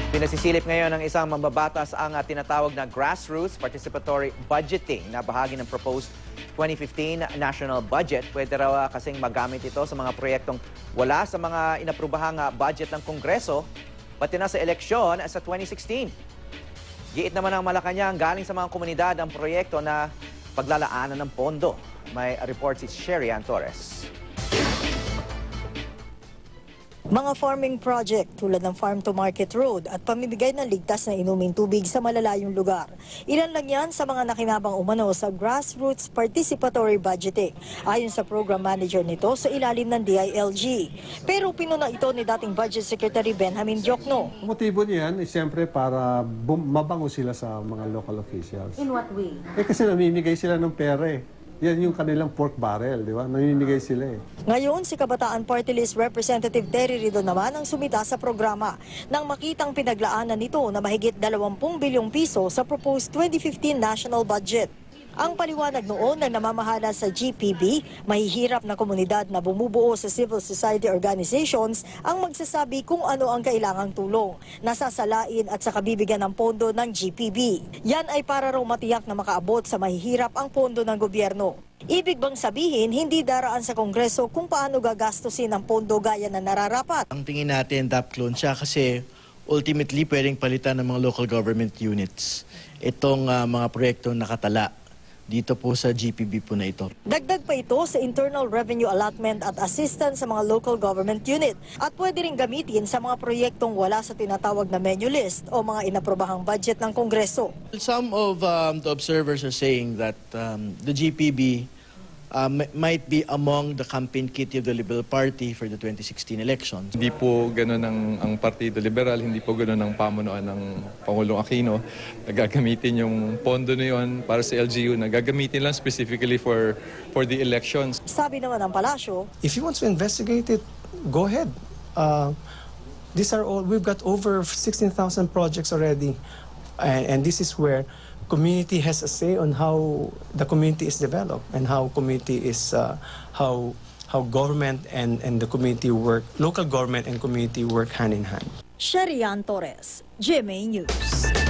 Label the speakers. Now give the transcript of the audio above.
Speaker 1: Pinasisilip ngayon ng isang mambabatas ang tinatawag na grassroots participatory budgeting na bahagi ng proposed 2015 national budget. Pwede raw kasing magamit ito sa mga proyektong wala sa mga inaprubahang budget ng Kongreso, pati na sa eleksyon sa 2016. Giit naman ng Malacanang galing sa mga komunidad ang proyekto na paglalaanan ng pondo. May report si Sherian Torres.
Speaker 2: Mga farming project tulad ng Farm to Market Road at pamimigay ng ligtas na inuming tubig sa malalayong lugar. Ilan lang yan sa mga nakinabang umano sa grassroots participatory budgeting, ayon sa program manager nito sa ilalim ng DILG. Pero pinuna ito ni dating Budget Secretary Benjamin Diokno.
Speaker 3: Ang motibo niyan is siyempre para mabango sila sa mga local officials.
Speaker 2: In what way?
Speaker 3: Kasi namimigay sila ng pera eh. Yan yung kanilang pork barrel, di ba? Namimigay sila eh.
Speaker 2: Ngayon, si Kabataan Party List Representative Terry Rido naman ang sumita sa programa nang makitang pinaglaanan nito na mahigit 20 bilyong piso sa proposed 2015 national budget. Ang paliwanag noon ng namamahala sa GPB, mahihirap na komunidad na bumubuo sa civil society organizations ang magsasabi kung ano ang kailangang tulong, nasasalain at sa kabibigyan ng pondo ng GPB. Yan ay para raw matiyak na makaabot sa mahihirap ang pondo ng gobyerno. Ibig bang sabihin, hindi daraan sa Kongreso kung paano gagastusin ang pondo gaya na nararapat?
Speaker 4: Ang tingin natin, DAP-clone siya kasi ultimately pwedeng palitan ng mga local government units itong mga proyektong nakatala dito po sa GPB po na ito.
Speaker 2: Dagdag pa ito sa internal revenue allotment at assistance sa mga local government unit at pwede rin gamitin sa mga proyektong wala sa tinatawag na menu list o mga inaprobahang budget ng Kongreso.
Speaker 4: Some of the observers are saying that the GPB might be among the campaign kitty of the Liberal Party for the 2016 elections.
Speaker 5: Hindi po gano'n ang Partido Liberal, hindi po gano'n ang pamunuan ng Pangulong Aquino. Nagagamitin yung pondo na yun para sa LGU, nagagamitin lang specifically for the elections.
Speaker 2: Sabi naman ng palasyo,
Speaker 6: if you want to investigate it, go ahead. These are all, we've got over 16,000 projects already. And this is where community has a say on how the community is developed and how community is how government and the community work, local government and community work hand in hand.
Speaker 2: Sherian Torres, GMA News.